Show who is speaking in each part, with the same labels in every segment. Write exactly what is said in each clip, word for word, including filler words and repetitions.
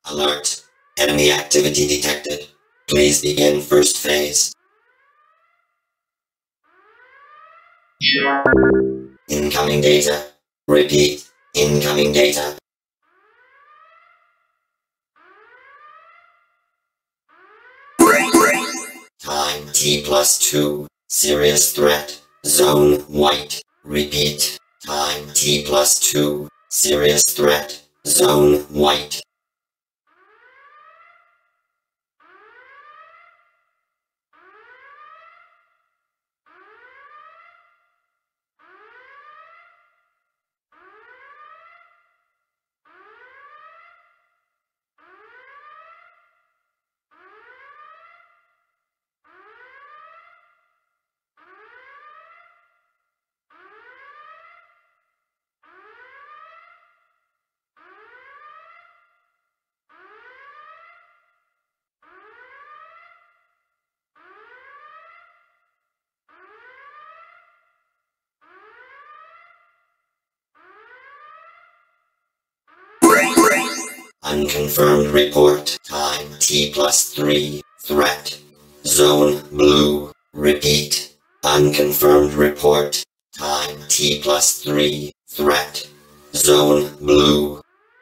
Speaker 1: Alert. Enemy activity detected. Please begin first phase. Incoming data. Repeat. Incoming data. Time T plus two. Serious threat. Zone white. Repeat. Time T plus two. Serious threat. Zone white. Unconfirmed report. Time T plus three. Threat. Zone blue. Repeat. Unconfirmed report. Time T plus three. Threat. Zone blue.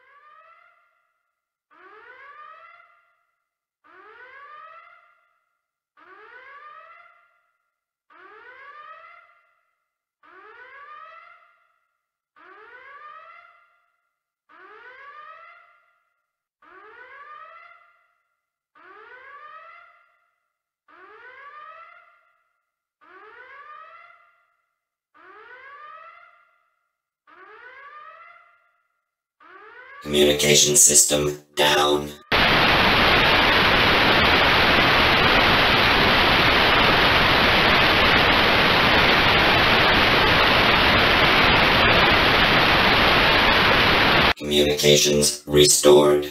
Speaker 1: Communication system down. Communications restored.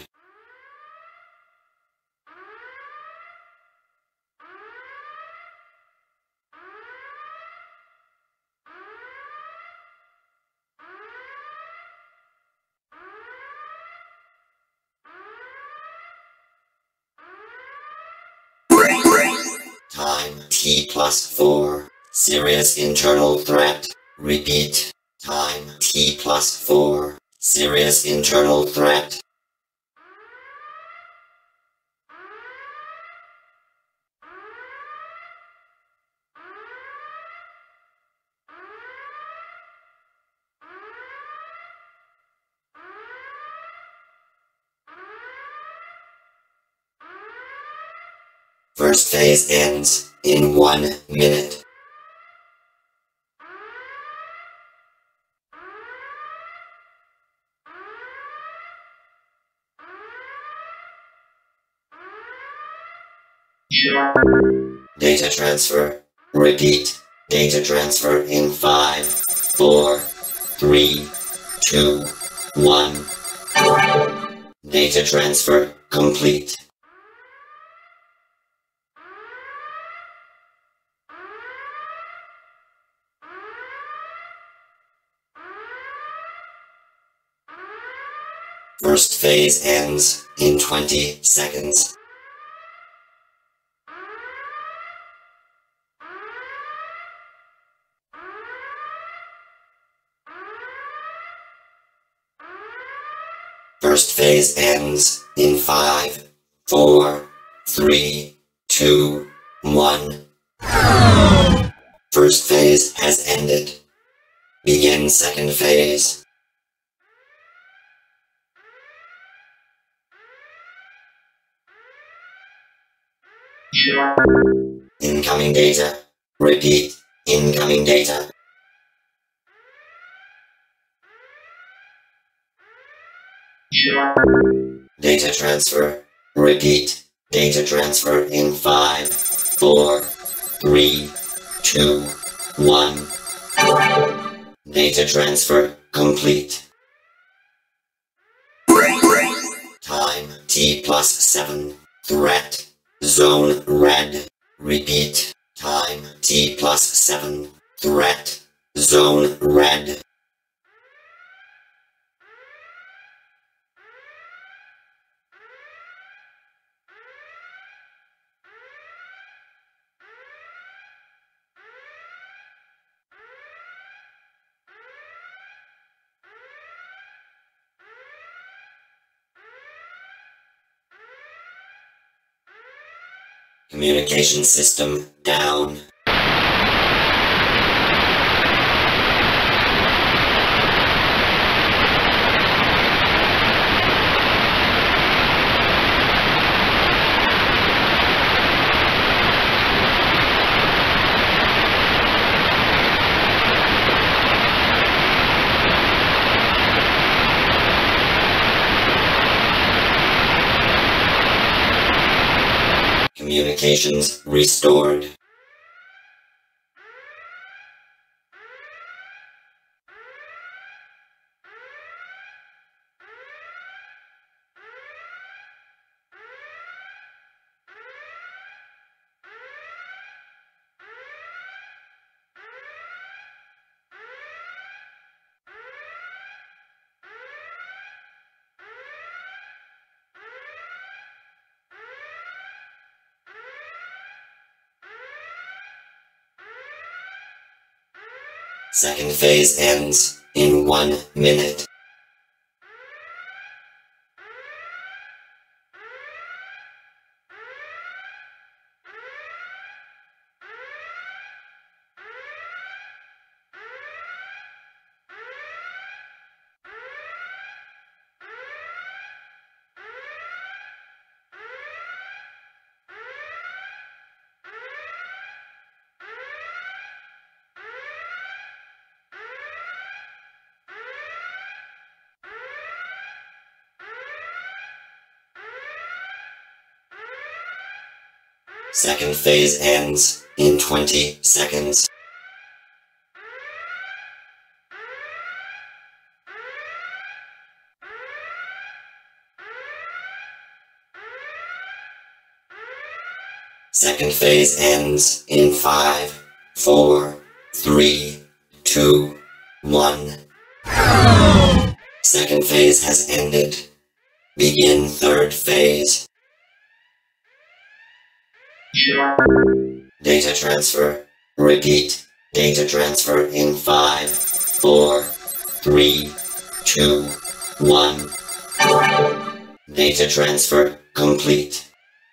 Speaker 1: Time T plus four. Serious internal threat. Repeat. Time T plus four. Serious internal threat. First phase ends in one minute. Data transfer. Repeat. Data transfer in five, four, three, two, one. Data transfer complete. First phase ends in twenty seconds. First phase ends in five, four, three, two, one. First phase has ended. Begin second phase. Incoming data. Repeat. Incoming data. Data transfer. Repeat. Data transfer in five, four, three, two, one. Data transfer complete. Time T plus seven. Threat. Zone red. Repeat. Time T plus seven. Threat. Zone red. Communication system down. Communications restored. Second phase ends in one minute. Second phase ends in twenty seconds. Second phase ends in five, four, three, two, one. Second phase has ended. Begin third phase. Data transfer. Repeat. Data transfer in five, four, three, two, one. Data transfer complete.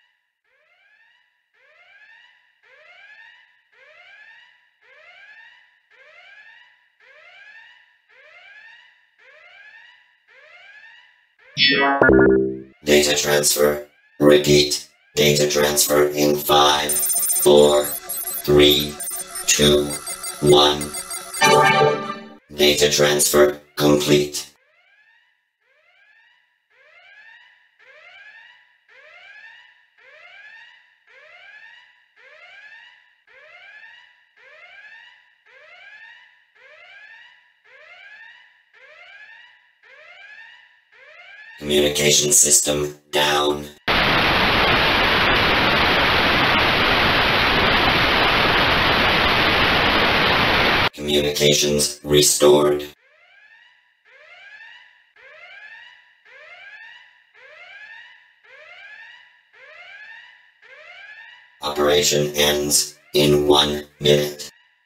Speaker 1: Data transfer. Repeat. Data transfer in five, four, three, two, one. Data transfer complete. Communication system down. Communications restored. Operation ends in one minute.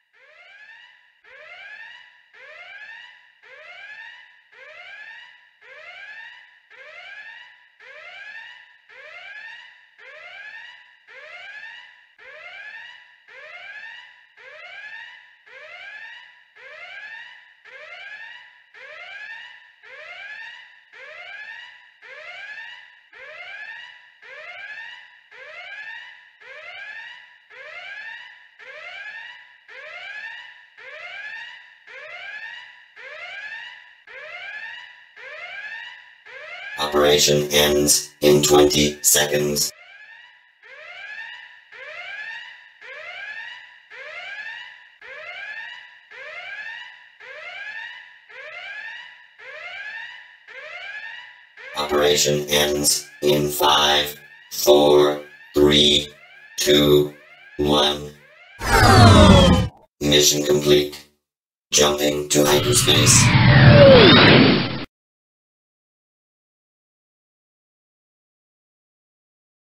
Speaker 1: Operation ends in twenty seconds. Operation ends in five, four, three, two, one. Mission complete. Jumping to hyperspace.